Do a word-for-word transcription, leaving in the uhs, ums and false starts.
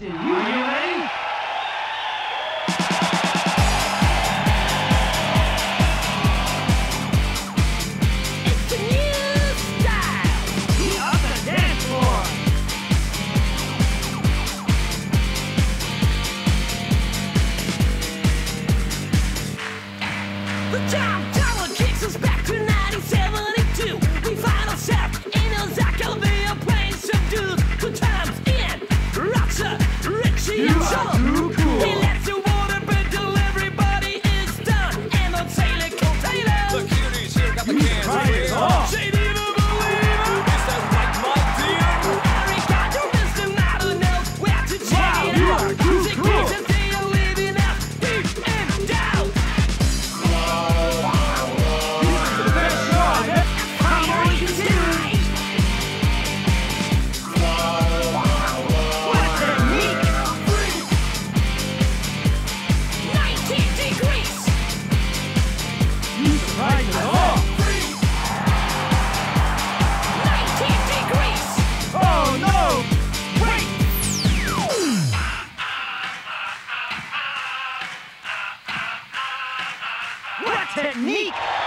Are you ready? It's a new style. Heat up the dance floor. The Tom Tower kicks us back to nineteen seventy-two. We find ourselves in a Zaccaria playing some dudes. Good times in Roger, Richie, You and are Joe. too cool. He lets the water bed till everybody is done. And the Taylor container. The cuties here got the cans Right clear. it off. She didn't believe it. Is that like my deal? Eric got your Mister Not knows where to check Wow, it you out. are too Music cool. is they are living out deep and down. This is the best show I've ever. Come on, you can do it. What a technique. nineteen degrees. You surprised us all. nineteen degrees. Oh no! Wait! What a technique!